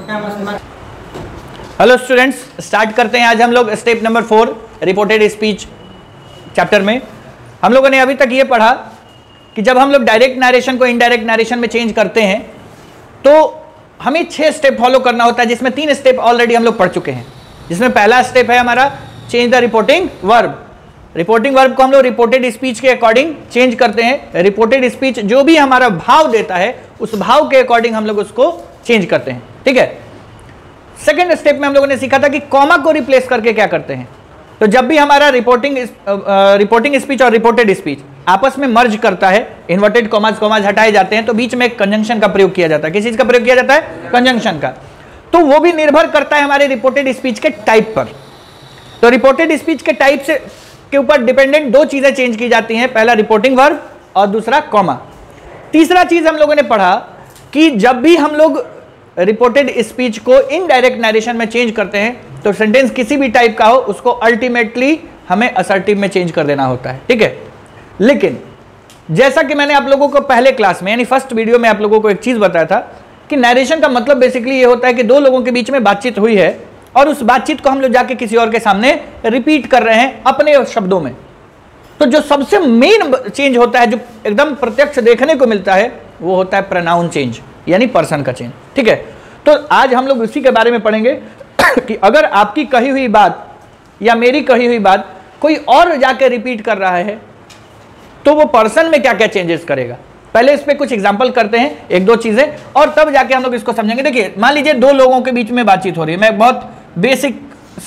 Hello students, start करते हैं। आज हम लोग step number 4 reported speech chapter में हम लोगों ने अभी तक ये पढ़ा कि जब हम लोग डायरेक्ट नरेशन को इनडायरेक्ट नरेशन में चेंज करते हैं तो हमें 6 स्टेप फॉलो करना होता है, जिसमें 3 स्टेप ऑलरेडी हम लोग पढ़ चुके हैं। जिसमें पहला स्टेप है हमारा change the reporting verb. Reporting verb को हम लोग रिपोर्टेड स्पीच के अकॉर्डिंग चेंज करते हैं। रिपोर्टेड स्पीच जो भी हमारा भाव देता है उस भाव के अकॉर्डिंग हम लोग उसको चेंज करते हैं, ठीक है। सेकेंड स्टेप में हम लोगों ने सीखा था कि कॉमा को रिप्लेस करके क्या करते हैं। तो जब भी हमारा रिपोर्टिंग स्पीच और रिपोर्टेड स्पीच आपस में मर्ज करता है, इन्वर्टेड कॉमाज हटाए जाते हैं, तो बीच में एक कंजंक्शन का प्रयोग किया जाता है। किस चीज का प्रयोग किया जाता है? कंजंक्शन का। तो वो भी निर्भर करता है हमारे रिपोर्टेड स्पीच के टाइप पर। तो रिपोर्टेड स्पीच के टाइप से के ऊपर डिपेंडेंट 2 चीजें चेंज की जाती हैं, पहला रिपोर्टिंग वर्ब और दूसरा कॉमा। तीसरा चीज हम लोगों ने पढ़ा कि जब भी हम लोग रिपोर्टेड स्पीच को इनडायरेक्ट नरेशन में चेंज करते हैं तो सेंटेंस किसी भी टाइप का हो उसको अल्टीमेटली हमें असर्टिव में चेंज कर देना होता है, ठीक है। लेकिन जैसा कि मैंने आप लोगों को पहले क्लास में यानी फर्स्ट वीडियो में आप लोगों को एक चीज बताया था कि नरेशन का मतलब बेसिकली ये होता है कि 2 लोगों के बीच में बातचीत हुई है और उस बातचीत को हम लोग जाके किसी और के सामने रिपीट कर रहे हैं अपने शब्दों में। तो जो सबसे मेन चेंज होता है, जो एकदम प्रत्यक्ष देखने को मिलता है, वो होता है प्रोनाउन चेंज, यानी पर्सन का चेंज, ठीक है। तो आज हम लोग उसी के बारे में पढ़ेंगे कि अगर आपकी कही हुई बात या मेरी कही हुई बात कोई और जाके रिपीट कर रहा है तो वो पर्सन में क्या क्या चेंजेस करेगा। पहले इस पे कुछ एग्जांपल करते हैं, 1-2 चीजें, और तब जाके हम लोग इसको समझेंगे। देखिए, मान लीजिए 2 लोगों के बीच में बातचीत हो रही है। मैं बहुत बेसिक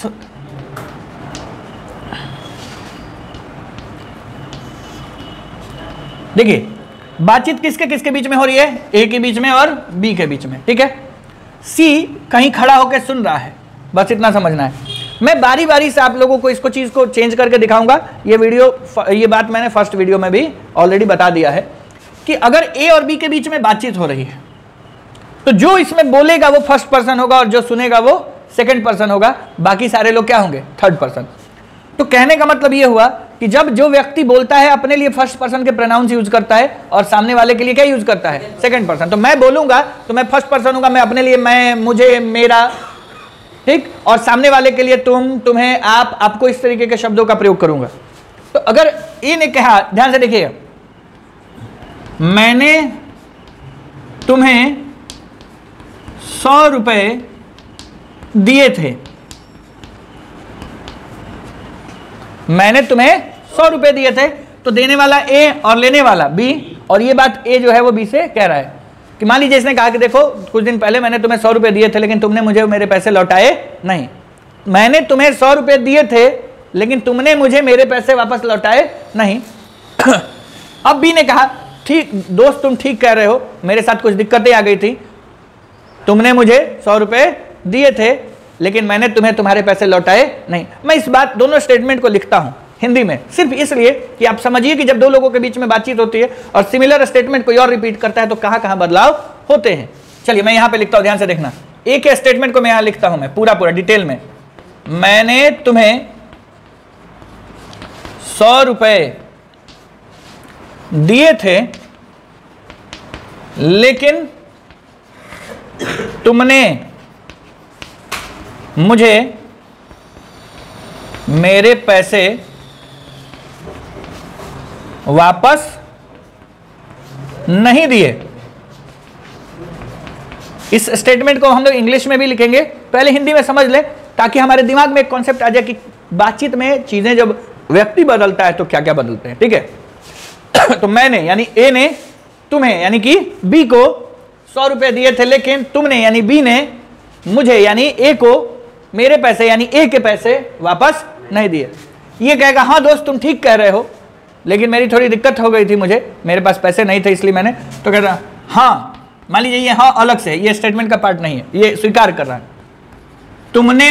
देखिए बातचीत किसके किसके बीच में हो रही है? ए के बीच में और बी के बीच में, ठीक है। सी कहीं खड़ा होकर सुन रहा है, बस इतना समझना है। मैं बारी बारी से आप लोगों को इसको चीज को चेंज करके दिखाऊंगा। ये बात मैंने फर्स्ट वीडियो में भी ऑलरेडी बता दिया है कि अगर ए और बी के बीच में बातचीत हो रही है तो जो इसमें बोलेगा वो फर्स्ट पर्सन होगा और जो सुनेगा वो सेकंड पर्सन होगा, बाकी सारे लोग क्या होंगे? Third person. तो कहने का मतलब ये हुआ कि जब जो व्यक्ति बोलता है अपने लिए फर्स्ट पर्सन के प्रोनाउंस यूज करता है और सामने वाले के लिए क्या यूज करता है? Second person. तो मैं बोलूंगा तो मैं फर्स्ट पर्सन होगा, मैं अपने लिए मैं, मुझे, मेरा, ठीक, और सामने वाले के लिए तुम, तुम्हें, आप, आपको, इस तरीके के शब्दों का प्रयोग करूंगा। तो अगर ए ने कहा, ध्यान से देखिएगा, मैंने तुम्हें 100 रुपए दिए थे, मैंने तुम्हें 100 रुपए दिए थे, तो देने वाला ए और लेने वाला बी, और ये बात ए जो है वो बी से कह रहा है कि मान लीजिए इसने कहा कि देखो कुछ दिन पहले मैंने तुम्हें 100 रुपए दिए थे लेकिन तुमने मुझे मेरे पैसे लौटाए नहीं। मैंने तुम्हें 100 रुपए दिए थे लेकिन तुमने मुझे मेरे पैसे वापस लौटाए नहीं। अब बी ने कहा, ठीक दोस्त, तुम ठीक कह रहे हो, मेरे साथ कुछ दिक्कतें आ गई थी, तुमने मुझे 100 रुपए दिए थे लेकिन मैंने तुम्हें तुम्हारे पैसे लौटाए नहीं। मैं इस बात दोनों स्टेटमेंट को लिखता हूं हिंदी में सिर्फ इसलिए कि आप समझिए कि जब 2 लोगों के बीच में बातचीत होती है और सिमिलर स्टेटमेंट कोई और रिपीट करता है तो कहां कहां बदलाव होते हैं। चलिए मैं यहां पे लिखता हूं, ध्यान से देखना। एक के स्टेटमेंट को मैं यहां लिखता हूं, मैं पूरा डिटेल में, मैंने तुम्हें 100 रुपए दिए थे लेकिन तुमने मुझे मेरे पैसे वापस नहीं दिए। इस स्टेटमेंट को हम लोग इंग्लिश में भी लिखेंगे, पहले हिंदी में समझ ले ताकि हमारे दिमाग में एक कॉन्सेप्ट आ जाए कि बातचीत में चीजें जब व्यक्ति बदलता है तो क्या क्या बदलते हैं, ठीक है। तो मैंने यानी ए ने तुम्हें यानी कि बी को 100 रुपए दिए थे लेकिन तुमने यानी बी ने मुझे यानी ए को मेरे पैसे यानी ए के पैसे वापस नहीं दिए। ये कहेगा, हाँ दोस्त तुम ठीक कह रहे हो लेकिन मेरी थोड़ी दिक्कत हो गई थी, मुझे मेरे पास पैसे नहीं थे इसलिए मैंने, तो कहता हाँ, मान लीजिए ये हाँ अलग से, ये स्टेटमेंट का पार्ट नहीं है, ये स्वीकार कर रहा है। तुमने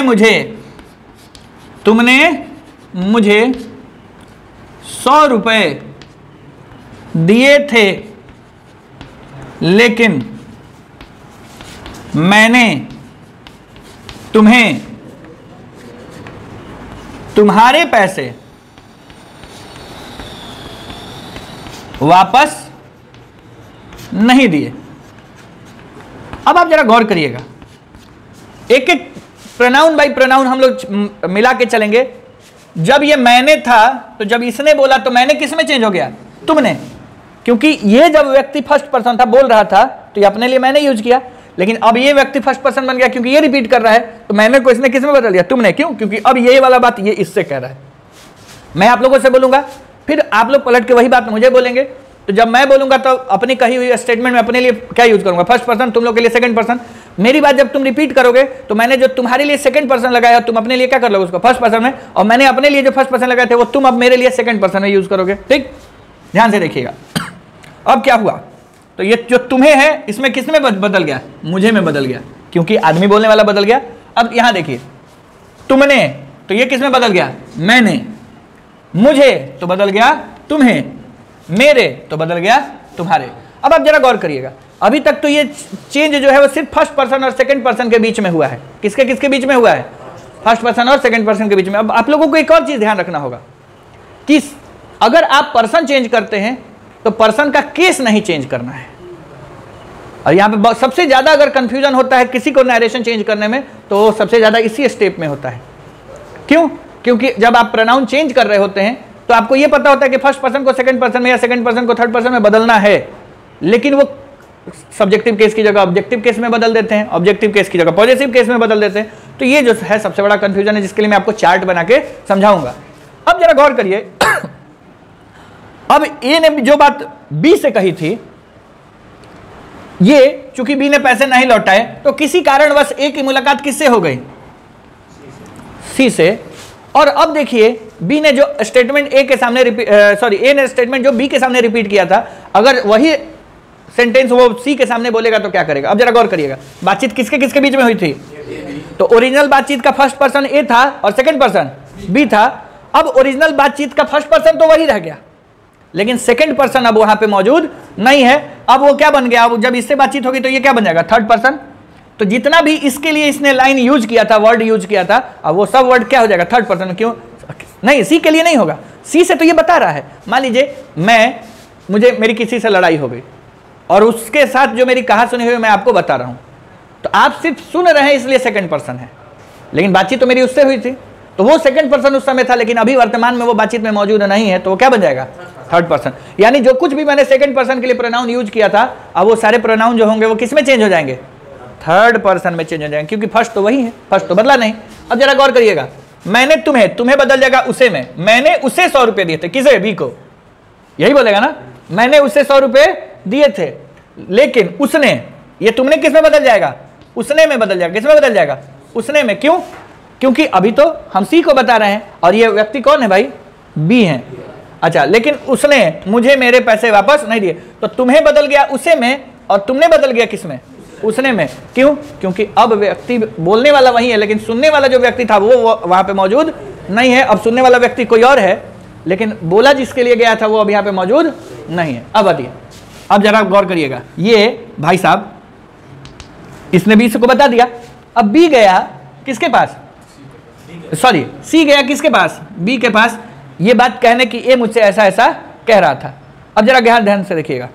मुझे 100 रुपए दिए थे लेकिन मैंने तुम्हें तुम्हारे पैसे वापस नहीं दिए। अब आप जरा गौर करिएगा, एक एक प्रोनाउन बाय प्रोनाउन हम लोग मिला के चलेंगे। जब ये मैंने था तो जब इसने बोला तो मैंने किस में चेंज हो गया? तुमने। क्योंकि ये जब व्यक्ति फर्स्ट पर्सन था, बोल रहा था, तो ये अपने लिए मैंने यूज किया, लेकिन अब ये व्यक्ति फर्स्ट पर्सन बन गया क्योंकि ये रिपीट कर रहा है, तो मैंने को इसने किस में बदल दिया? तुमने। क्यों? क्योंकि अब ये वाला बात ये इससे कह रहा है। मैं आप लोगों से बोलूंगा, फिर आप लोग पलट के वही बात मुझे बोलेंगे। तो जब मैं बोलूंगा तो अपनी कही हुई स्टेटमेंट में अपने लिए क्या यूज करूंगा? फर्स्ट पर्सन, तुम लोग के लिए सेकंड पर्सन। मेरी बात जब तुम रिपीट करोगे तो मैंने जो तुम्हारे लिए सेकंड पर्सन लगाया तुम अपने लिए क्या कर लोगे? उसको फर्स्ट पर्सन में, और मैंने अपने लिए जो फर्स्ट पर्सन लगाए थे वो तुम अब मेरे लिए सेकंड पर्सन में यूज करोगे। ठीक, ध्यान से देखिएगा। अब क्या हुआ? तो ये जो तुम्हें है इसमें किस में बदल गया? मुझे में बदल गया, क्योंकि आदमी बोलने वाला बदल गया। अब यहां देखिए, तुमने, तो ये किस में बदल गया? मैंने। मुझे तो बदल गया तुम्हें, मेरे तो बदल गया तुम्हारे। अब आप जरा गौर करिएगा, अभी तक तो ये चेंज जो है वो सिर्फ फर्स्ट पर्सन और सेकंड पर्सन के बीच में हुआ है। किसके किसके बीच में हुआ है? फर्स्ट पर्सन और सेकंड पर्सन के बीच में। अब आप लोगों को एक और चीज ध्यान रखना होगा कि अगर आप पर्सन चेंज करते हैं तो पर्सन का केस नहीं चेंज करना है। और यहां पे सबसे ज्यादा अगर कंफ्यूजन होता है किसी को नरेशन चेंज करने में, तो सबसे ज्यादा इसी स्टेप में होता है। क्यों? क्योंकि जब आप प्रोनाउन चेंज कर रहे होते हैं तो आपको यह पता होता है कि फर्स्ट पर्सन को सेकंड पर्सन में या सेकंड पर्सन को थर्ड पर्सन में बदलना है, लेकिन वो सब्जेक्टिव केस की जगह ऑब्जेक्टिव केस में बदल देते हैं, ऑब्जेक्टिव केस की जगह पॉजिटिव केस में बदल देते हैं। तो ये जो है सबसे बड़ा कंफ्यूजन है, जिसके लिए मैं आपको चार्ट बना के समझाऊंगा। अब जरा गौर करिए, अब ए ने जो बात बी से कही थी, ये चूंकि बी ने पैसे नहीं लौटाए तो किसी कारणवश ए की मुलाकात किससे हो गई? सी से। और अब देखिए बी ने जो स्टेटमेंट ए के सामने ए ने स्टेटमेंट जो बी के सामने रिपीट किया था, अगर वही सेंटेंस वो सी के सामने बोलेगा तो क्या करेगा? अब जरा गौर करिएगा, बातचीत किसके किसके बीच में हुई थी? तो ओरिजिनल बातचीत का फर्स्ट पर्सन ए था और सेकंड पर्सन बी था। अब ओरिजिनल बातचीत का फर्स्ट पर्सन तो वही रह गया, लेकिन सेकंड पर्सन अब वहां पे मौजूद नहीं है। अब वो क्या बन गया? अब जब इससे बातचीत होगी तो ये क्या बन जाएगा? Third person. तो जितना भी इसके लिए इसने लाइन यूज किया था, वर्ड यूज किया था, अब वो सब वर्ड क्या हो जाएगा? Third person. क्यों? नहीं, सी के लिए नहीं होगा। सी से तो ये बता रहा है, मान लीजिए मेरी किसी से लड़ाई हो गई और उसके साथ जो मेरी कहा सुनी हुई मैं आपको बता रहा हूं, तो आप सिर्फ सुन रहे हैं इसलिए सेकंड पर्सन है, लेकिन बातचीत तो मेरी उससे हुई थी, तो वो सेकंड पर्सन उस समय था, लेकिन अभी वर्तमान में वो बातचीत में मौजूद नहीं है, तो वो क्या बन जाएगा? Third person. यानी जो कुछ भी मैंने सेकंड पर्सन के लिए प्रोनाउन यूज किया था, अब वो सारे प्रोनाउन जो होंगे वो किस में चेंज हो जाएंगे? थर्ड पर्सन में चेंज हो जाएंगे, क्योंकि फर्स्ट तो वही है, फर्स्ट तो बदला नहीं। अब जरा गौर करिएगा, मैंने तुम्हें बदल जाएगा उसे में। मैंने उसे 100 रुपए दिए थे, किसे? बी को। यही बोलेगा ना, मैंने उसे 100 रुपए दिए थे, लेकिन उसने, ये तुमने किस में बदल जाएगा? उसने में बदल जाएगा। किस में बदल जाएगा? उसने में। क्यों? क्योंकि अभी तो हम सी को बता रहे हैं और ये व्यक्ति कौन है भाई? बी है। अच्छा, लेकिन उसने मुझे मेरे पैसे वापस नहीं दिए, तो तुम्हें बदल गया उसे में और तुमने बदल गया किस में? उसने में। क्यों? क्योंकि अब व्यक्ति बोलने वाला वही है, लेकिन सुनने वाला जो व्यक्ति था वो वहां पे मौजूद नहीं है। अब सुनने वाला व्यक्ति कोई और है, लेकिन बोला जिसके लिए गया था वो अब यहाँ पे मौजूद नहीं है। अब आइए, अब जरा गौर करिएगा, ये भाई साहब इसने बी को बता दिया, अब बी गया किसके पास? सॉरी, सी गया किसके पास? बी के पास, ये बात कहने की ए मुझसे ऐसा ऐसा कह रहा था। अब जरा ध्यान से देखिएगा,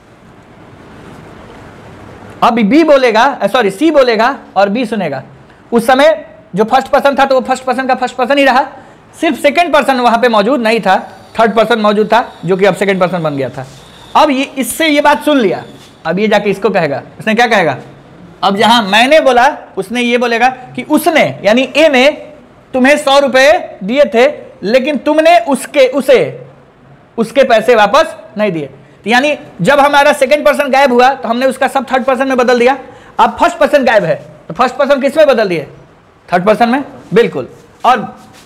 अब बी बोलेगा, सॉरी सी बोलेगा और बी सुनेगा। उस समय जो फर्स्ट पर्सन था तो वो फर्स्ट पर्सन का फर्स्ट पर्सन ही रहा, सिर्फ सेकंड पर्सन वहां पे मौजूद नहीं था, थर्ड पर्सन मौजूद था, जो कि अब सेकंड पर्सन बन गया था। अब ये इससे ये बात सुन लिया, अब ये जाके इसको कहेगा, उसने क्या कहेगा? अब जहां मैंने बोला उसने ये बोलेगा कि उसने, यानी ए ने तुम्हें 100 रुपए दिए थे, लेकिन तुमने उसके पैसे वापस नहीं दिए। तो यानी जब हमारा सेकंड पर्सन गायब हुआ तो हमने उसका सब थर्ड पर्सन में बदल दिया। अब फर्स्ट पर्सन गायब है तो फर्स्ट पर्सन किस में बदल दिए? थर्ड पर्सन में, बिल्कुल। और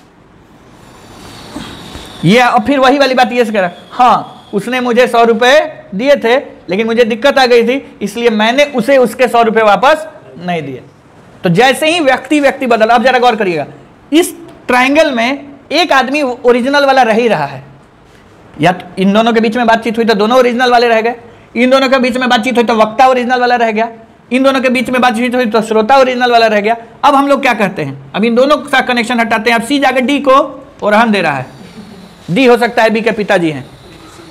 ये अब फिर वही वाली बात ये कह रहा, हाँ उसने मुझे 100 रुपए दिए थे, लेकिन मुझे दिक्कत आ गई थी, इसलिए मैंने उसे उसके 100 रुपए वापस नहीं दिए। तो जैसे ही व्यक्ति बदल, अब जरा गौर करिएगा, इस ट्रायंगल में एक आदमी ओरिजिनल वाला रह ही रहा है, या तो इन दोनों के बीच में बातचीत हुई तो दोनों ओरिजिनल वाले रह गए, इन दोनों के बीच में बातचीत हुई तो वक्ता ओरिजिनल वाला रह गया, इन दोनों के बीच में बातचीत हुई तो श्रोता ओरिजिनल वाला रह गया। अब हम लोग क्या करते हैं? अब इन दोनों का कनेक्शन हटाते हैं। अब सी जाकर डी को ओरहन दे रहा है, डी हो सकता है बी के पिताजी हैं,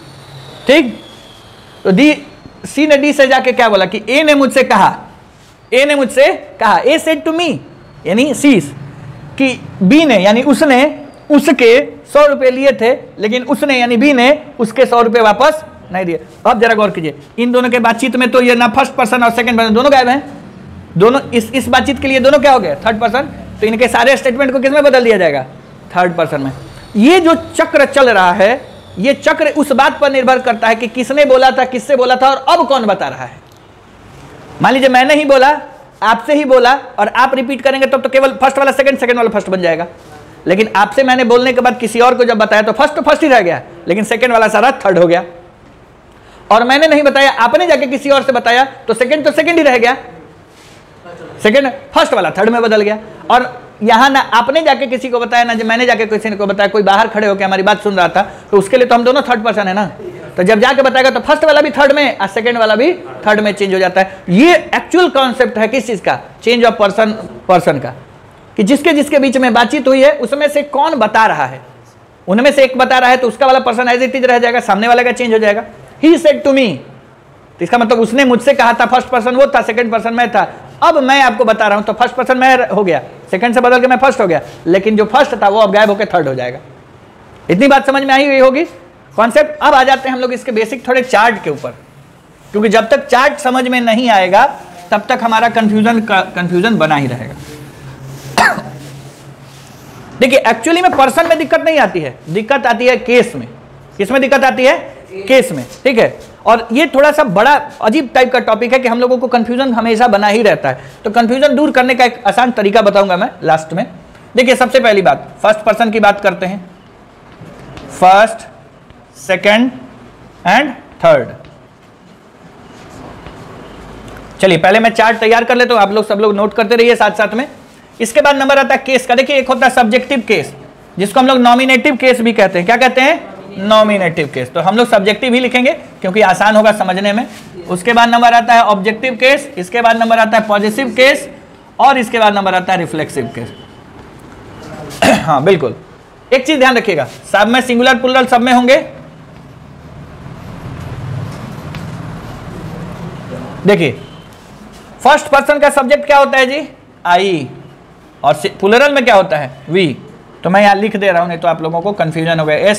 ठीक? तो सी ने डी से जाके क्या बोला कि ए ने मुझसे कहा, ए ने मुझसे कहा, ए सेड टू मी यानी सीस, कि बी ने यानी उसने उसके 100 रुपए लिए थे, लेकिन उसने यानी बी ने उसके 100 रुपए वापस नहीं दिए। अब जरा गौर कीजिए, इन दोनों के बातचीत में तो ये ना फर्स्ट पर्सन और सेकंड पर्सन दोनों गायब हैं, दोनों इस बातचीत के लिए दोनों क्या हो गए, थर्ड पर्सन। तो इनके सारे स्टेटमेंट को किसमें बदल दिया जाएगा, थर्ड पर्सन में। ये जो चक्र चल रहा है, ये चक्र उस बात पर निर्भर करता है कि किसने बोला था, किससे बोला था, और अब कौन बता रहा है। मान लीजिए मैंने ही बोला, आपसे ही बोला, और आप रिपीट करेंगे तब तो केवल फर्स्ट वाला सेकंड, सेकंड वाला फर्स्ट बन जाएगा। लेकिन आपसे मैंने बोलने के बाद किसी और को जब बताया तो फर्स्ट ही रह गया, लेकिन सेकंड वाला सारा थर्ड हो गया। और मैंने नहीं बताया, आपने जाके किसी और से बताया तो सेकंड ही रह गया, सेकंड फर्स्ट वाला थर्ड में बदल गया। और यहां ना आपने जाके किसी को बताया ना मैंने जाके किसी को बताया, कोई बाहर खड़े होकर हमारी बात सुन रहा था, तो उसके लिए तो हम दोनों थर्ड पर्सन है ना। तो जब जाके बताएगा तो फर्स्ट वाला भी थर्ड में और सेकंड वाला भी थर्ड में चेंज हो जाता है। ये एक्चुअल कॉन्सेप्ट है किस चीज का, चेंज ऑफ पर्सन का, कि जिसके जिसके बीच में बातचीत हुई है उसमें से कौन बता रहा है। उनमें से एक बता रहा है तो उसका वाला पर्सन एज इट इज रह जाएगा, सामने वाले का चेंज हो जाएगा। ही सेड टू मी, तो इसका मतलब उसने मुझसे कहा था, फर्स्ट पर्सन वो था, सेकंड पर्सन मैं था। अब मैं आपको बता रहा हूं तो फर्स्ट पर्सन मैं हो गया, सेकंड से बदल के मैं फर्स्ट हो गया, लेकिन जो फर्स्ट था वो अब गायब होकर थर्ड हो जाएगा। इतनी बात समझ में आई हुई होगी कॉन्सेप्ट। अब आ जाते हैं हम लोग इसके बेसिक थोड़े चार्ट के ऊपर, क्योंकि जब तक चार्ट समझ में नहीं आएगा तब तक हमारा कंफ्यूजन बना ही रहेगा। देखिए एक्चुअली में पर्सन में दिक्कत नहीं आती है, दिक्कत आती है केस में। किसमें दिक्कत आती है, केस में, ठीक है। और ये थोड़ा सा बड़ा अजीब टाइप का टॉपिक है कि हम लोगों को कंफ्यूजन हमेशा बना ही रहता है। तो कंफ्यूजन दूर करने का एक आसान तरीका बताऊंगा मैं लास्ट में। देखिए सबसे पहली बात, फर्स्ट पर्सन की बात करते हैं, फर्स्ट, सेकंड एंड थर्ड। चलिए पहले मैं चार्ट तैयार कर लेता हूं, आप लोग सब लोग नोट करते रहिए साथ साथ में। इसके बाद नंबर आता है केस का। देखिए एक होता है सब्जेक्टिव केस, जिसको हम लोग नॉमिनेटिव केस भी कहते हैं। क्या कहते हैं, नॉमिनेटिव केस। तो हम लोग सब्जेक्टिव ही लिखेंगे क्योंकि आसान होगा समझने में। उसके बाद नंबर आता है ऑब्जेक्टिव केस, इसके बाद नंबर आता है पॉजिटिव केस, और इसके बाद नंबर आता है रिफ्लेक्सिव केस। हाँ बिल्कुल, एक चीज ध्यान रखिएगा, सब में सिंगुलर प्लूरल सब में होंगे। देखिए फर्स्ट पर्सन का सब्जेक्ट क्या होता है जी, आई, और प्लूरल में क्या होता है, वी। तो मैं यहां लिख दे रहा हूं, नहीं तो आप लोगों को कंफ्यूजन हो गया। एस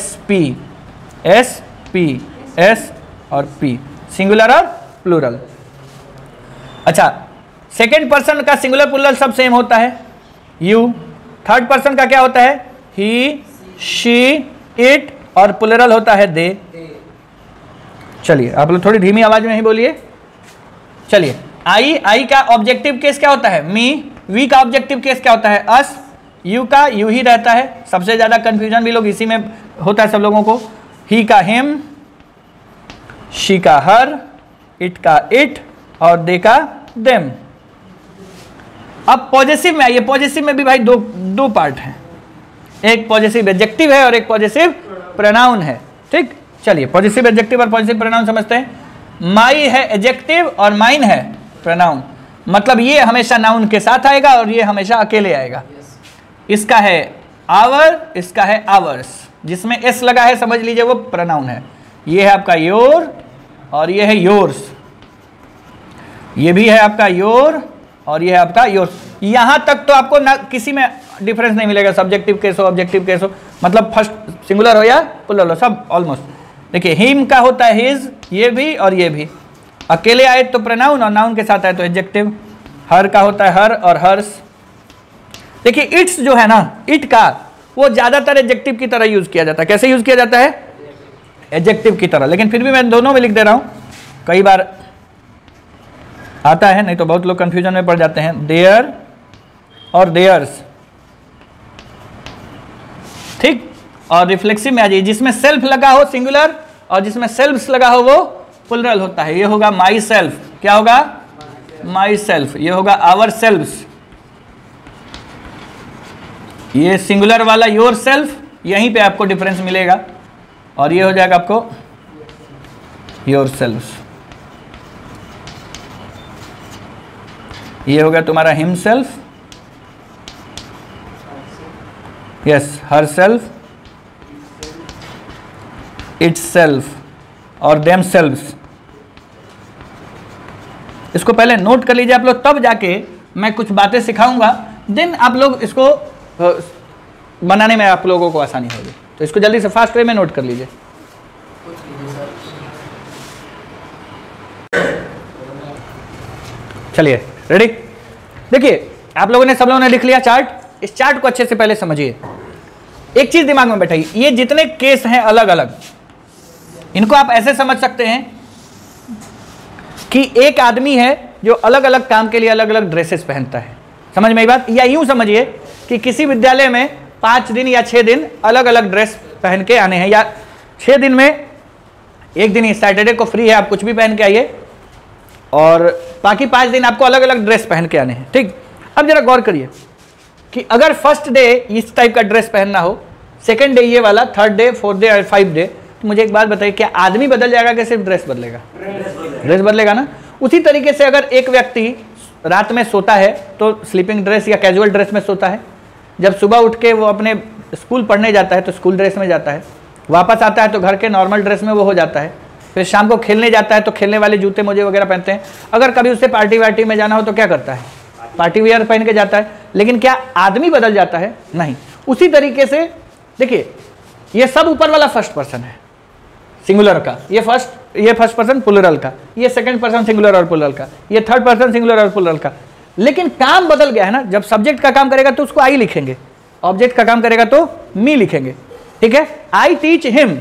पी एस और पी, सिंगुलर और प्लूरल। अच्छा, सेकेंड पर्सन का सिंगुलर प्लूरल सब सेम होता है, यू। थर्ड पर्सन का क्या होता है, ही, शी, इट, और प्लूरल होता है दे। चलिए आप लोग थोड़ी धीमी आवाज में ही बोलिए। चलिए आई का ऑब्जेक्टिव केस क्या होता है, मी। वी का ऑब्जेक्टिव केस क्या होता है, अस। यू का यू ही रहता है, सबसे ज्यादा कंफ्यूजन भी लोग इसी में होता है सब लोगों को। ही का हिम, शी का हर, इट का इट, और दे का देम। अब पॉजेसिव में आइए। पॉजेसिव में भी भाई दो पार्ट हैं, एक पॉजेसिव एडजेक्टिव है और एक पॉजेसिव प्रोनाउन है, ठीक। चलिए पॉजेसिव एडजेक्टिव और पॉजेसिव प्रोनाउन समझते हैं। माई है एडजेक्टिव और माइन है प्रोनाउन। मतलब ये हमेशा नाउन के साथ आएगा और ये हमेशा अकेले आएगा। इसका है आवर, इसका है आवर्स, जिसमें एस लगा है समझ लीजिए वो प्रोनाउन है। ये है आपका योर और ये है योर्स, ये भी है आपका योर और ये है आपका योर्स। यहां तक तो आपको ना किसी में डिफरेंस नहीं मिलेगा, सब्जेक्टिव केस हो ऑब्जेक्टिव केस हो, मतलब फर्स्ट सिंगुलर हो या प्लूरल हो, सब ऑलमोस्ट। देखिए हिम का होता है हिज, ये भी और ये भी। अकेले आए तो प्रोनाउन और नाउन के साथ आए तो एडजेक्टिव। हर का होता है हर और हर्स। देखिए इट्स जो है ना, इट का वो ज्यादातर एडजेक्टिव की तरह यूज किया जाता है। कैसे यूज किया जाता है, एडजेक्टिव की तरह। लेकिन फिर भी मैं दोनों में लिख दे रहा हूं, कई बार आता है, नहीं तो बहुत लोग कंफ्यूजन में पड़ जाते हैं। देयर और देयर्स, ठीक। और रिफ्लेक्सिव में आ जाइए, जिसमें सेल्फ लगा हो सिंगुलर और जिसमें सेल्फ्स लगा हो वो प्लूरल होता है। ये होगा माई सेल्फ, क्या होगा, माई सेल्फ। ये होगा आवर सेल्फ्स। ये सिंगुलर वाला योर सेल्फ, यहीं पे आपको डिफरेंस मिलेगा। और ये हो जाएगा आपको योर सेल्फ। ये हो गया तुम्हारा himself, yes, herself, itself और देम सेल्फ्स। इसको पहले नोट कर लीजिए आप लोग, तब जाके मैं कुछ बातें सिखाऊंगा, देन आप लोग इसको बनाने में आप लोगों को आसानी होगी। तो इसको जल्दी से फास्ट वे में नोट कर लीजिए। चलिए रेडी। देखिए आप लोगों ने, सब लोगों ने लिख लिया चार्ट। इस चार्ट को अच्छे से पहले समझिए। एक चीज दिमाग में बैठाइए, ये जितने केस हैं अलग अलग, इनको आप ऐसे समझ सकते हैं कि एक आदमी है जो अलग अलग काम के लिए अलग अलग ड्रेसेस पहनता है। समझ में आई बात? या यूं समझिए कि किसी विद्यालय में 5 दिन या 6 दिन अलग अलग ड्रेस पहन के आने हैं, या 6 दिन में एक दिन ही सैटरडे को फ्री है, आप कुछ भी पहन के आइए, और बाकी 5 दिन आपको अलग अलग ड्रेस पहन के आने हैं। ठीक, अब जरा गौर करिए कि अगर फर्स्ट डे इस टाइप का ड्रेस पहनना हो, सेकंड डे ये वाला, थर्ड डे, फोर्थ डे और 5 डे, तो मुझे एक बात बताइए, क्या आदमी बदल जाएगा कि सिर्फ ड्रेस बदलेगा? ड्रेस बदलेगा ना। उसी तरीके से अगर एक व्यक्ति रात में सोता है तो स्लीपिंग ड्रेस या कैजुअल ड्रेस में सोता है, जब सुबह उठ के वो अपने स्कूल पढ़ने जाता है तो स्कूल ड्रेस में जाता है, वापस आता है तो घर के नॉर्मल ड्रेस में वो हो जाता है, फिर शाम को खेलने जाता है तो खेलने वाले जूते मोजे वगैरह पहनते हैं। अगर कभी उसे पार्टी वार्टी में जाना हो तो क्या करता है? पार्टी वेयर पहन के जाता है। लेकिन क्या आदमी बदल जाता है? नहीं। उसी तरीके से देखिए, ये सब ऊपर वाला फर्स्ट पर्सन है सिंगुलर का, ये फर्स्ट पर्सन प्लूरल का, ये सेकंड पर्सन सिंगुलर और प्लूरल का, ये थर्ड पर्सन सिंगुलर और प्लूरल का। लेकिन काम बदल गया है ना। जब सब्जेक्ट का काम करेगा तो उसको आई लिखेंगे, ऑब्जेक्ट का काम करेगा तो मी लिखेंगे। ठीक है, I teach him,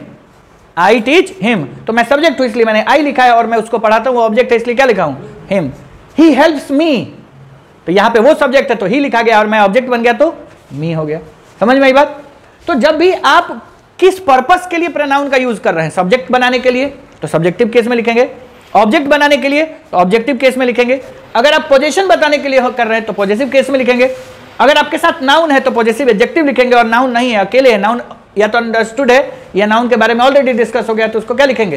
I teach him, तो मैं सब्जेक्ट हूं इसलिए मैंने आई लिखा है, और मैं उसको पढ़ाता हूं, वो ऑब्जेक्ट है इसलिए क्या लिखा हूं? हिम। ही हेल्प्स मी, तो यहां पे वो सब्जेक्ट है तो ही लिखा गया, और मैं ऑब्जेक्ट बन गया तो मी हो गया। समझ में आई बात? तो जब भी आप किस पर्पस के लिए प्रोनाउन का यूज कर रहे हैं, सब्जेक्ट बनाने के लिए तो सब्जेक्टिव केस में लिखेंगे, ऑब्जेक्ट बनाने के लिए तो ऑब्जेक्टिव केस में लिखेंगे, अगर आप पोजीशन बताने के लिए कर रहे हैं तो पॉजिटिव केस में लिखेंगे, अगर आपके साथ नाउन है तो पॉजिटिव एडजेक्टिव लिखेंगे, और नाउन नहीं है, अकेले है, नाउन या तो अंडरस्टूड है या नाउन के बारे में ऑलरेडी डिस्कस हो गया, तो उसको क्या लिखेंगे?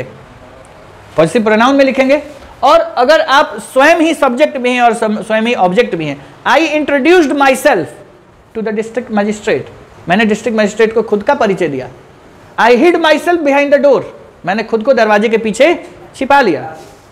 पॉजिटिव प्रोनाउन में लिखेंगे। और अगर आप स्वयं ही सब्जेक्ट भी हैं और स्वयं ही ऑब्जेक्ट भी हैं, I introduced myself to the district magistrate, मैंने डिस्ट्रिक्ट मजिस्ट्रेट को खुद का परिचय दिया। I hid myself behind the door, मैंने खुद को दरवाजे के पीछे छिपा लिया।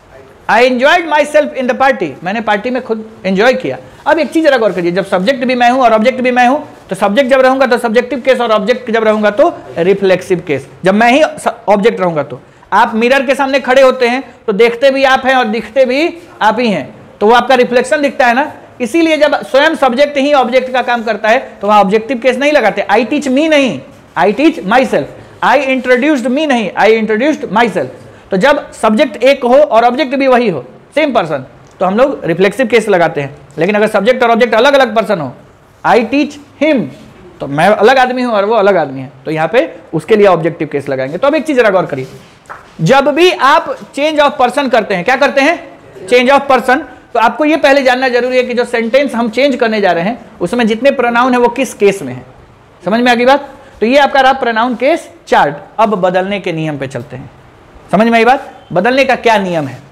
I enjoyed myself in the party, मैंने पार्टी में खुद एंजॉय किया। अब एक चीज जरा गौर करिए, जब सब्जेक्ट भी मैं हूं और ऑब्जेक्ट भी मैं हूं, तो सब्जेक्ट जब रहूंगा तो सब्जेक्टिव केस, और ऑब्जेक्ट जब रहूंगा तो रिफ्लेक्सिव केस। जब मैं ही ऑब्जेक्ट रहूंगा तो आप मिरर के सामने खड़े होते हैं तो देखते भी आप हैं और दिखते भी आप ही हैं, तो वो आपका रिफ्लेक्शन दिखता है ना। इसीलिए जब स्वयं सब्जेक्ट ही ऑब्जेक्ट का काम करता है तो वहां ऑब्जेक्टिव केस नहीं लगाते। आई टीच मी नहीं, I teach myself, I introduced me नहीं, आई इंट्रोड्यूस्ड माई सेल्फ। तो जब सब्जेक्ट एक हो और ऑब्जेक्ट भी वही हो, सेम पर्सन, तो हम लोग रिफ्लेक्सिव केस लगाते हैं। लेकिन अगर सब्जेक्ट और ऑब्जेक्ट अलग अलग पर्सन हो, आई टीच हिम, तो मैं अलग आदमी हूं और वो अलग आदमी है, तो यहां पे उसके लिए ऑब्जेक्टिव केस लगाएंगे। तो अब एक चीज जरा गौर करिए, जब भी आप चेंज ऑफ पर्सन करते हैं, क्या करते हैं? चेंज ऑफ पर्सन, तो आपको ये पहले जानना जरूरी है कि जो सेंटेंस हम चेंज करने जा रहे हैं उसमें जितने प्रोनाउन है वो किस केस में है। समझ में आ गई बात? तो ये आपका रहा प्रोनाउन केस चार्ट। अब बदलने के नियम पे चलते हैं। समझ में आई बात? बदलने का क्या नियम है?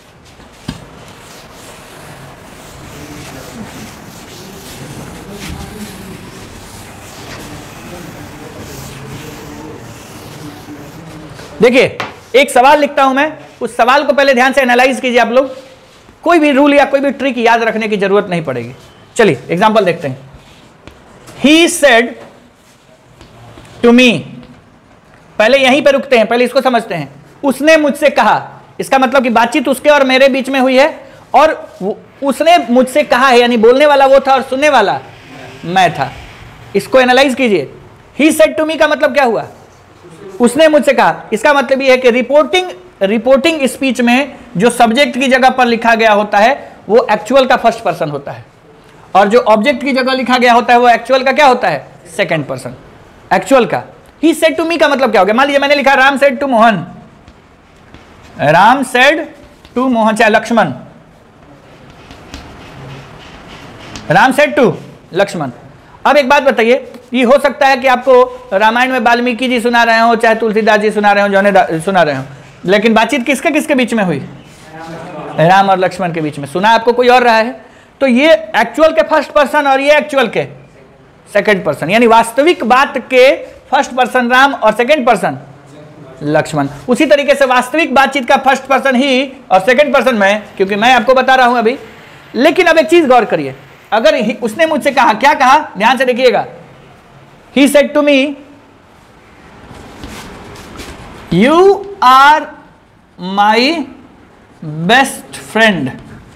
देखिए, एक सवाल लिखता हूं मैं, उस सवाल को पहले ध्यान से एनालाइज कीजिए आप लोग। कोई भी रूल या कोई भी ट्रिक याद रखने की जरूरत नहीं पड़ेगी। चलिए एग्जांपल देखते हैं। ही सेड टू मी, पहले यहीं पे रुकते हैं, पहले इसको समझते हैं। उसने मुझसे कहा, इसका मतलब कि बातचीत उसके और मेरे बीच में हुई है, और उसने मुझसे कहा है, यानी बोलने वाला वो था और सुनने वाला मैं था। इसको एनालाइज कीजिए। ही सेड टू मी का मतलब क्या हुआ? उसने मुझसे कहा। इसका मतलब यह है कि रिपोर्टिंग स्पीच में जो सब्जेक्ट की जगह पर लिखा गया होता है वो एक्चुअल का फर्स्ट पर्सन होता है, और जो ऑब्जेक्ट की जगह लिखा गया होता है वो एक्चुअल का क्या होता है? सेकंड पर्सन एक्चुअल का। ही सेड टू मी का मतलब क्या हो गया? मान लीजिए मैंने लिखा Ram said to Mohan, Ram said to Mohan, चाहे लक्ष्मण, राम सेड टू लक्ष्मण। अब एक बात बताइए, ये हो सकता है कि आपको रामायण में वाल्मीकि जी सुना रहे हो, चाहे तुलसीदास जी सुना रहे हो, जौने सुना रहे हो, लेकिन बातचीत किसके किसके बीच में हुई? राम और लक्ष्मण के बीच में। सुना आपको कोई और रहा है, तो ये एक्चुअल के फर्स्ट पर्सन और ये एक्चुअल के सेकंड पर्सन, यानी वास्तविक बात के फर्स्ट पर्सन राम और सेकंड पर्सन लक्ष्मण। उसी तरीके से वास्तविक बातचीत का फर्स्ट पर्सन ही और सेकंड पर्सन मैं, क्योंकि मैं आपको बता रहा हूं अभी। लेकिन अब एक चीज गौर करिए, अगर उसने मुझसे कहा, क्या कहा, ध्यान से देखिएगा, he said to me you are my best friend,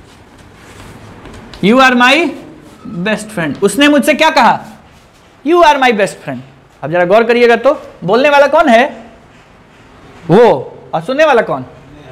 you are my best friend. उसने मुझसे क्या कहा, you are my best friend. अब जरा गौर करिएगा, तो बोलने वाला कौन है, वो, और सुनने वाला कौन।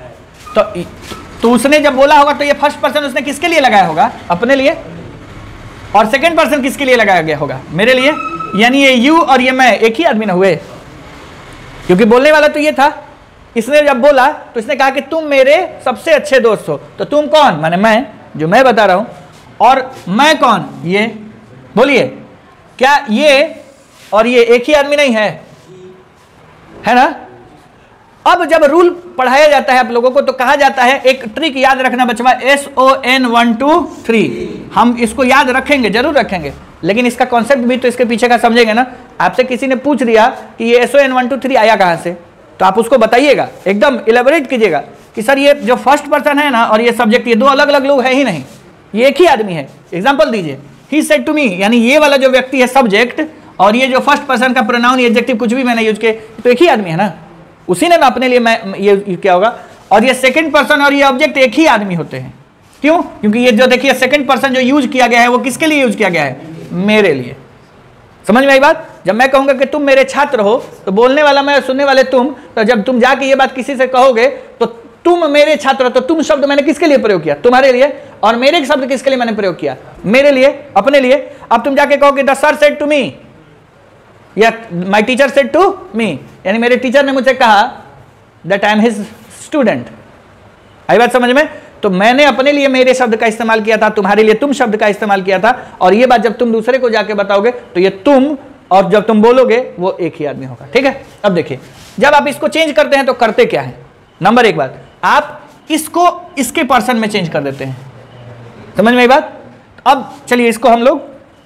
तो उसने जब बोला होगा तो ये फर्स्ट पर्सन उसने किसके लिए लगाया होगा, अपने लिए, और सेकंड पर्सन किसके लिए लगाया गया होगा, मेरे लिए। यानी ये यू और ये मैं एक ही आदमी ना हुए, क्योंकि बोलने वाला तो ये था। इसने जब बोला तो इसने कहा कि तुम मेरे सबसे अच्छे दोस्त हो। तो तुम कौन, माने मैं, जो मैं बता रहा हूं, और मैं कौन, ये। बोलिए, क्या ये और ये एक ही आदमी नहीं है ना। अब जब रूल पढ़ाया जाता है आप लोगों को तो कहा जाता है, एक ट्रिक याद रखना बच्चा, SON 1 2 3। हम इसको याद रखेंगे, जरूर रखेंगे, लेकिन इसका कॉन्सेप्ट भी तो इसके पीछे का समझेंगे ना। आपसे किसी ने पूछ दिया कि ये SON 1 2 3 आया कहां से, तो आप उसको बताइएगा, एकदम इलेबोरेट कीजिएगा कि सर ये जो फर्स्ट पर्सन है ना और ये सब्जेक्ट, ये दो अलग अलग लोग है ही नहीं, ये एक ही आदमी है। एग्जाम्पल दीजिए, ही सेड टू मी, यानी ये वाला जो व्यक्ति है सब्जेक्ट, और ये जो फर्स्ट पर्सन का प्रोनाउन एडजेक्टिव कुछ भी मैंने यूज किए, तो एक ही आदमी है ना, उसी ने ना अपने लिए मैं ये क्या होगा। और ये सेकंड पर्सन और ये ऑब्जेक्ट एक ही आदमी होते हैं। क्यों, क्योंकि ये जो देखिए सेकंड पर्सन जो यूज किया गया है वो किसके लिए यूज किया गया है, मेरे लिए। समझ में आई बात। जब मैं कहूंगा कि तुम मेरे छात्र हो, तो बोलने वाला मैं, सुनने वाले तुम। तो जब तुम जाके ये बात किसी से कहोगे तो तुम मेरे छात्र हो, तो तुम शब्द मैंने किसके लिए प्रयोग किया, तुम्हारे लिए। और मेरे शब्द किसके लिए मैंने प्रयोग किया, मेरे लिए, अपने लिए। अब तुम जाके कहोगे the sir said to me, या my teacher said to me, यानी मेरे टीचर ने मुझे कहा that I am his student. आई बात समझ में। तो मैंने अपने लिए मेरे शब्द का इस्तेमाल किया था, तुम्हारे लिए तुम शब्द का इस्तेमाल किया था। और ये बात जब तुम दूसरे को जाके बताओगे तो ये तुम, और जब तुम बोलोगे वो एक ही आदमी होगा। ठीक है। अब देखिए, जब आप इसको चेंज करते हैं तो करते क्या है। नंबर एक बात, आप इसको इसके पर्सन में चेंज कर देते हैं। समझ में आई बात। अब चलिए इसको हम लोग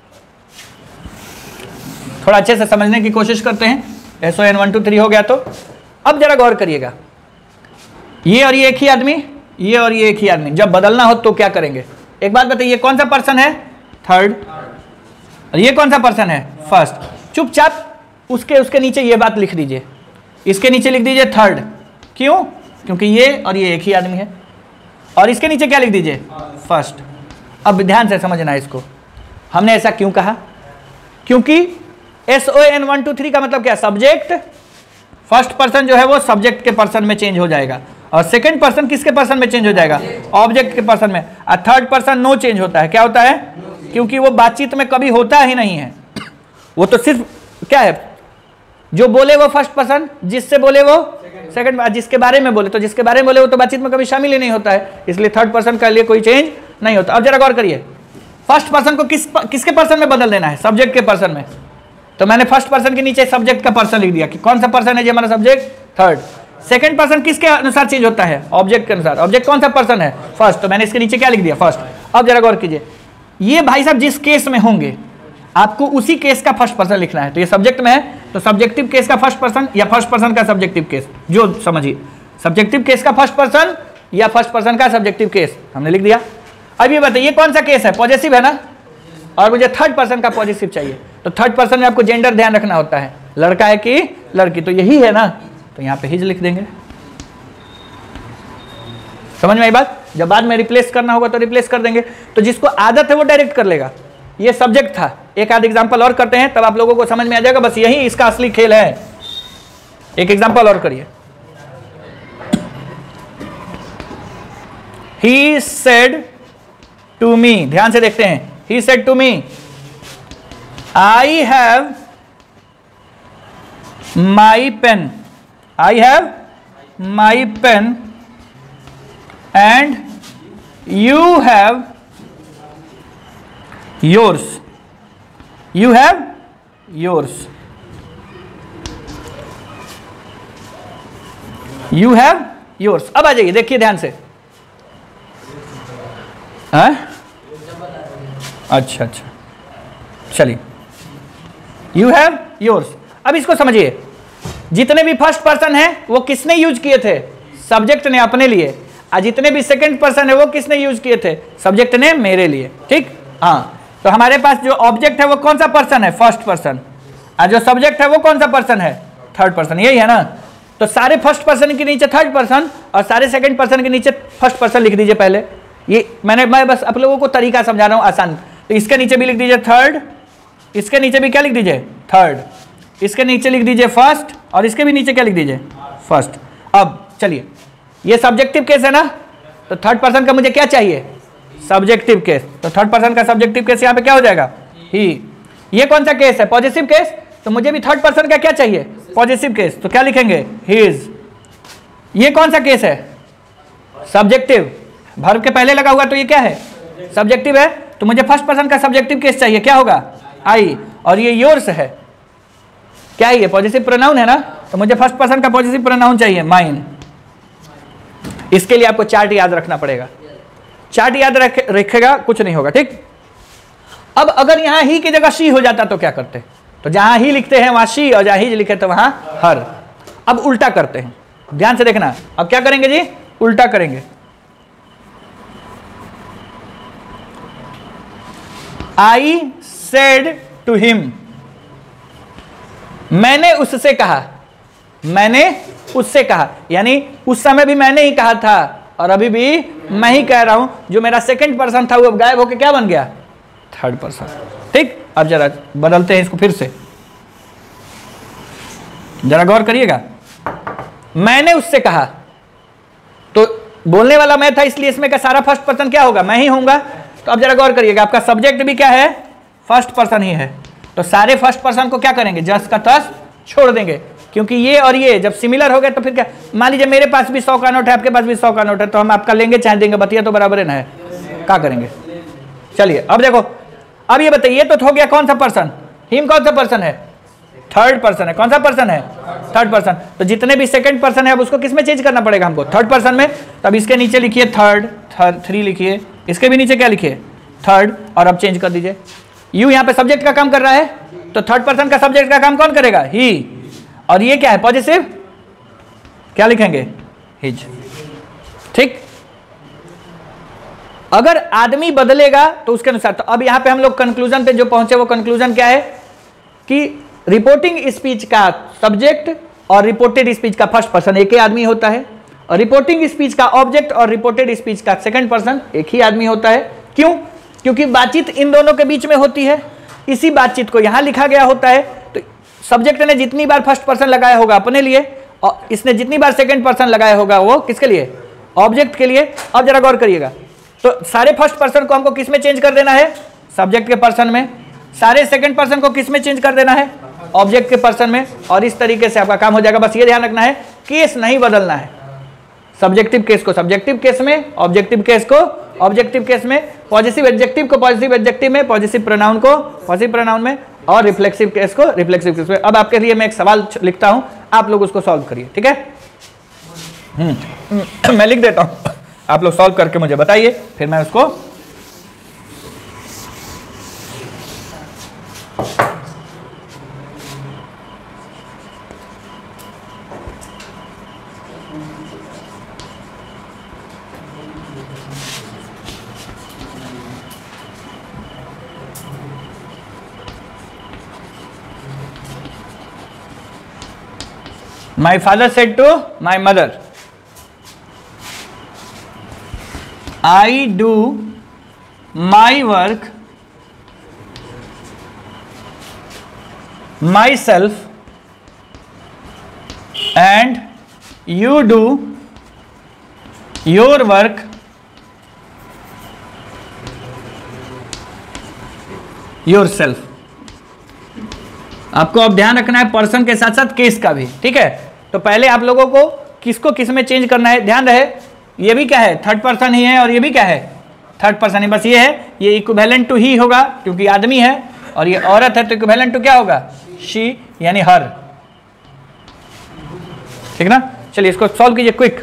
थोड़ा अच्छे से समझने की कोशिश करते हैं। SON 1 2 3 हो गया। तो अब जरा गौर करिएगा, ये और ये एक ही आदमी, ये और ये एक ही आदमी, जब बदलना हो तो क्या करेंगे। एक बात बताइए, कौन सा पर्सन है, थर्ड, और ये कौन सा पर्सन है, फर्स्ट। चुपचाप उसके नीचे ये बात लिख दीजिए, इसके नीचे लिख दीजिए थर्ड। क्यों, क्योंकि ये और ये एक ही आदमी है। और इसके नीचे क्या लिख दीजिए, फर्स्ट। अब ध्यान से समझना इसको, हमने ऐसा क्यों कहा, क्योंकि SON 1 2 3 का मतलब क्या, सब्जेक्ट। फर्स्ट पर्सन जो है वो सब्जेक्ट के पर्सन में चेंज हो जाएगा, और सेकंड पर्सन किसके पर्सन में चेंज हो जाएगा, ऑब्जेक्ट के पर्सन में। और थर्ड पर्सन नो चेंज होता है। क्या होता है, क्योंकि वो बातचीत में कभी होता ही नहीं है। वो तो सिर्फ क्या है, जो बोले वो फर्स्ट पर्सन, जिससे बोले वो सेकंड, जिसके बारे में बोले तो जिसके बारे में बोले वो तो बातचीत में कभी शामिल ही नहीं होता है, इसलिए थर्ड पर्सन के लिए कोई चेंज नहीं होता। अब जरा गौर करिए, फर्स्ट पर्सन को किसके पर्सन में बदल देना है, सब्जेक्ट के पर्सन में। तो मैंने फर्स्ट पर्सन के नीचे सब्जेक्ट का पर्सन लिख दिया कि कौन सा पर्सन है जो हमारा सब्जेक्ट, थर्ड। सेकंड पर्सन किसके अनुसार चेंज होता है, ऑब्जेक्ट के अनुसार। ऑब्जेक्ट कौन सा पर्सन है, फर्स्ट, तो मैंने इसके नीचे क्या लिख दिया, फर्स्ट। अब जरा गौर कीजिए, ये भाई साहब जिस केस में होंगे आपको उसी केस का फर्स्ट पर्सन लिखना है। तो ये सब्जेक्ट में है तो सब्जेक्टिव केस का फर्स्ट पर्सन, या फर्स्ट पर्सन का सब्जेक्टिव केस, जो समझिए, सब्जेक्टिव केस का फर्स्ट पर्सन या फर्स्ट पर्सन का सब्जेक्टिव केस हमने लिख दिया। अब ये बताइए कौन सा केस है, पॉजिटिव है ना, और मुझे थर्ड पर्सन का पॉजिटिव चाहिए। तो थर्ड पर्सन में आपको जेंडर ध्यान रखना होता है, लड़का है कि लड़की, तो यही है ना, तो यहाँ पे हिज लिख देंगे। समझ में आई बात। जब बाद में रिप्लेस करना होगा तो रिप्लेस कर देंगे। तो जिसको आदत है वो डायरेक्ट कर लेगा। ये सब्जेक्ट था, एक आध एग्जांपल और करते हैं तब आप लोगों को समझ में आ जाएगा। बस यही इसका असली खेल है। एक एग्जांपल और करिए, ही सेड टू मी, ध्यान से देखते हैं, he said to me I have my pen, I have my pen and you have yours, you have yours, you have yours. अब आ जाइए, देखिए ध्यान से। अच्छा, चलिए, यू हैव योर्स। अब इसको समझिए, जितने भी फर्स्ट पर्सन है वो किसने यूज किए थे? सब्जेक्ट ने अपने लिए। और जितने भी सेकंड पर्सन है वो किसने यूज किए थे? सब्जेक्ट ने मेरे लिए। ठीक, हाँ। तो हमारे पास जो ऑब्जेक्ट है वो कौन सा पर्सन है? First person. और जो सब्जेक्ट है वो कौन सा पर्सन है? Third person. यही है ना? तो सारे फर्स्ट पर्सन के नीचे थर्ड पर्सन और सारे सेकंड पर्सन के नीचे फर्स्ट पर्सन लिख दीजिए पहले। ये मैं बस आप लोगों को तरीका समझा रहा हूं आसान। तो इसके नीचे भी लिख दीजिए थर्ड, इसके नीचे भी क्या लिख दीजिए? थर्ड, इसके नीचे लिख दीजिए फर्स्ट और इसके भी नीचे क्या लिख दीजिए? फर्स्ट। अब चलिए, ये सब्जेक्टिव केस है ना, तो थर्ड पर्सन का मुझे क्या चाहिए? Subjective case. तो थर्ड पर्सन का सब्जेक्टिव केस यहाँ पे क्या हो जाएगा? ही। ये कौन सा केस है? Positive case. तो मुझे भी थर्ड पर्सन का क्या चाहिए? Positive case. तो क्या लिखेंगे? हिज। ये कौन सा केस है? सब्जेक्टिव। वर्ब के पहले लगा हुआ तो ये क्या है? सब्जेक्टिव है। तो मुझे फर्स्ट पर्सन का सब्जेक्टिव केस चाहिए, क्या होगा? आई। और ये योर्स है, क्या है? ये पॉजिटिव प्रोनाउन है ना, तो मुझे फर्स्ट पर्सन का पॉजिटिव प्रोनाउन चाहिए, माइन। इसके लिए आपको चार्ट याद रखना पड़ेगा। चार्ट याद रखेगा कुछ नहीं होगा। ठीक। अब अगर यहां ही की जगह शी हो जाता तो क्या करते? तो जहां ही लिखते हैं वहां शी और जहां ही लिखे तो वहां हर। अब उल्टा करते हैं, ध्यान से देखना। अब क्या करेंगे जी? उल्टा करेंगे। आई सेड टू हिम, मैंने उससे कहा। मैंने उससे कहा, यानी उस समय भी मैंने ही कहा था और अभी भी मैं ही कह रहा हूं। जो मेरा सेकंड पर्सन था वो अब गायब होकर क्या बन गया? Third person. ठीक। अब जरा बदलते हैं इसको फिर से, जरा गौर करिएगा। मैंने उससे कहा, तो बोलने वाला मैं था, इसलिए इसमें का सारा फर्स्ट पर्सन क्या होगा? मैं ही होऊंगा। तो अब जरा गौर करिएगा, आपका सब्जेक्ट भी क्या है? फर्स्ट पर्सन ही है। तो सारे फर्स्ट पर्सन को क्या करेंगे? जस का तस छोड़ देंगे, क्योंकि ये और ये जब सिमिलर हो गए तो फिर क्या? मान लीजिए मेरे पास भी 100 का नोट है, आपके पास भी 100 का नोट है, तो हम आपका लेंगे चाहे देंगे, बतिया तो बराबर है ना है। क्या करेंगे? चलिए अब देखो, अब ये बताइए तो हो गया कौन सा पर्सन? हिम कौन सा पर्सन है? थर्ड पर्सन है। कौन सा पर्सन है? Third person. तो जितने भी सेकंड पर्सन है अब उसको किस में चेंज करना पड़ेगा हमको? थर्ड पर्सन में। तब इसके नीचे लिखिए थर्ड, 3 लिखिए, इसके भी नीचे क्या लिखिए? थर्ड, और अब चेंज कर दीजिए। यू यहाँ पे सब्जेक्ट का काम कर रहा है, तो थर्ड पर्सन का सब्जेक्ट का काम कौन करेगा? ही। और ये क्या है? पॉजिटिव, क्या लिखेंगे? हिज। ठीक। अगर आदमी बदलेगा तो उसके अनुसार। तो अब यहां पे हम लोग कंक्लूजन पे जो पहुंचे, वो कंक्लूजन क्या है कि रिपोर्टिंग स्पीच का सब्जेक्ट और रिपोर्टेड स्पीच का फर्स्ट पर्सन एक ही आदमी होता है, और रिपोर्टिंग स्पीच का ऑब्जेक्ट और रिपोर्टेड स्पीच का सेकंड पर्सन एक ही आदमी होता है। क्यों? क्योंकि बातचीत इन दोनों के बीच में होती है। इसी बातचीत को यहां लिखा गया होता है। तो सब्जेक्ट ने जितनी बार फर्स्ट पर्सन लगाया होगा अपने लिए, और इसने जितनी बार सेकंड पर्सन लगाया होगा वो किसके लिए? ऑब्जेक्ट के लिए। अब जरा गौर करिएगा, तो सारे फर्स्ट पर्सन को हमको किस में चेंज कर देना है? सब्जेक्ट के पर्सन में। सारे सेकंड पर्सन को किस में चेंज कर देना है? ऑब्जेक्ट के पर्सन में। और इस तरीके से आपका काम हो जाएगा। बस ये ध्यान रखना है, केस नहीं बदलना है। सब्जेक्टिव केस को सब्जेक्टिव केस में, ऑब्जेक्टिव केस को ऑब्जेक्टिव केस में, पॉजिटिव एडजेक्टिव को पॉजिटिव एडजेक्टिव में, पॉजिटिव प्रोनाउन को पॉजिटिव प्रोनाउन में, और रिफ्लेक्सिव केस को रिफ्लेक्सिव केस में। अब आपके लिए मैं एक सवाल लिखता हूं, आप लोग उसको सॉल्व करिए। ठीक है? मैं लिख देता हूं, आप लोग सॉल्व करके मुझे बताइए, फिर मैं उसको My father said to my mother, I do my work myself and you do your work yourself. आपको अब ध्यान रखना है पर्सन के साथ साथ केस का भी। ठीक है? तो पहले आप लोगों को किसको किस में चेंज करना है ध्यान रहे। ये भी क्या है? थर्ड पर्सन ही है, और ये भी क्या है? थर्ड पर्सन ही। बस ये है, ये इक्विवेलेंट टू ही होगा क्योंकि आदमी है, और ये औरत है तो इक्विवेलेंट टू क्या होगा? शी, यानी हर। ठीक ना? चलिए इसको सॉल्व कीजिए क्विक।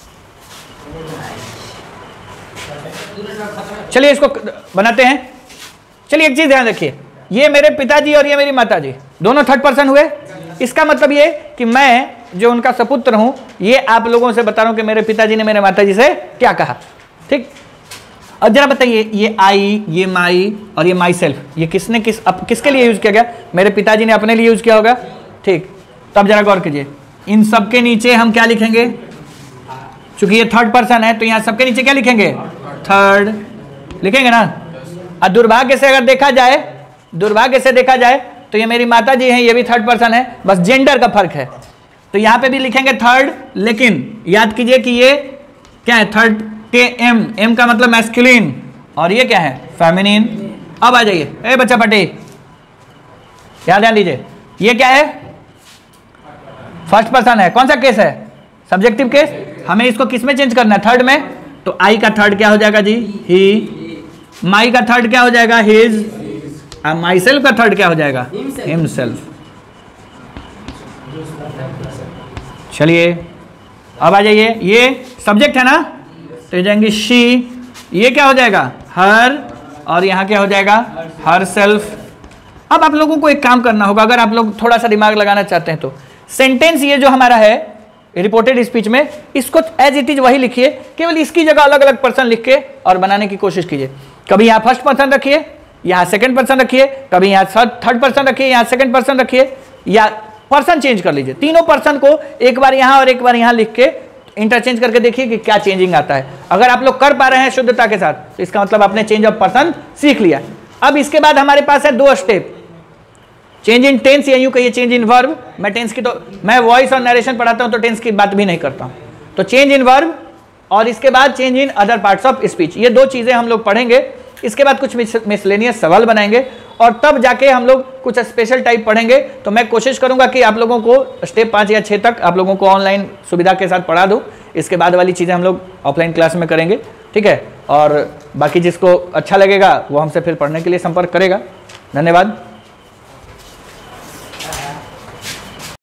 चलिए इसको बनाते हैं। चलिए एक चीज ध्यान रखिए, ये मेरे पिताजी और ये मेरी माताजी दोनों थर्ड पर्सन हुए। इसका मतलब ये कि मैं जो उनका सपुत्र हूं, ये आप लोगों से बता रहा हूं कि मेरे पिताजी ने मेरे माताजी से क्या कहा। ठीक, अब जरा बताइए, ये आई, ये माई और ये माई सेल्फ, ये किसने किसके लिए यूज किया गया? मेरे पिताजी ने अपने लिए यूज किया होगा। ठीक, तब जरा गौर कीजिए, इन सबके नीचे हम क्या लिखेंगे? चूंकि ये थर्ड पर्सन है तो यहां सबके नीचे क्या लिखेंगे? थर्ड लिखेंगे ना। और दुर्भाग्य से अगर देखा जाए, दुर्भाग्य से देखा जाए तो ये मेरी माता जी हैं, ये भी थर्ड पर्सन है, बस जेंडर का फर्क है। तो यहां पे भी लिखेंगे थर्ड, लेकिन याद कीजिए कि ये क्या है? थर्ड के एम का मतलब मैस्कुलिन और ये क्या है? फेमिनिन। अब आ जाइए, ए बच्चा पटे, याद ध्यान दीजिए, ये क्या है? फर्स्ट पर्सन है। कौन सा केस है? Subjective case. हमें इसको किस में चेंज करना है? थर्ड में। तो आई का थर्ड क्या हो जाएगा जी? ही। माई का थर्ड क्या हो जाएगा? हिज। और माई सेल्फ का थर्ड क्या हो जाएगा? हिमसेल्फ। चलिए अब आ जाइए, ये सब्जेक्ट है ना, तो ये जाएंगे शी, ये क्या हो जाएगा? हर, और यहाँ क्या हो जाएगा? Herself. अब आप लोगों को एक काम करना होगा, अगर आप लोग थोड़ा सा दिमाग लगाना चाहते हैं तो सेंटेंस ये जो हमारा है रिपोर्टेड स्पीच में, इसको एज इट इज वही लिखिए, केवल इसकी जगह अलग अलग पर्सन लिख के और बनाने की कोशिश कीजिए। कभी यहाँ फर्स्ट पर्सन रखिए, यहाँ सेकंड पर्सन रखिए, कभी यहाँ थर्ड पर्सन रखिए, यहाँ सेकंड पर्सन रखिए, या पर्सन चेंज कर लीजिए। तीनों पर्सन को एक बार यहाँ और एक बार यहाँ लिख के इंटरचेंज करके देखिए कि क्या चेंजिंग आता है। अगर आप लोग कर पा रहे हैं शुद्धता के साथ तो इसका मतलब आपने चेंज ऑफ पर्सन सीख लिया। अब इसके बाद हमारे पास है 2 स्टेप, चेंज इन टेंस या यूं कहिए चेंज इन वर्ब। मैं टेंस की तो मैं वॉइस और नरेशन पढ़ाता हूं तो टेंस की बात भी नहीं करता हूं। तो चेंज इन वर्ब और इसके बाद change in other parts of speech, ये 2 चीजें हम लोग पढ़ेंगे। इसके बाद कुछ मिसलेनियस सवाल बनाएंगे और तब जाके हम लोग कुछ स्पेशल टाइप पढ़ेंगे। तो मैं कोशिश करूंगा कि आप लोगों को स्टेप 5 या 6 तक आप लोगों को ऑनलाइन सुविधा के साथ पढ़ा दूं। इसके बाद वाली चीज़ें हम लोग ऑफलाइन क्लास में करेंगे, ठीक है। और बाकी जिसको अच्छा लगेगा वो हमसे फिर पढ़ने के लिए संपर्क करेगा। धन्यवाद।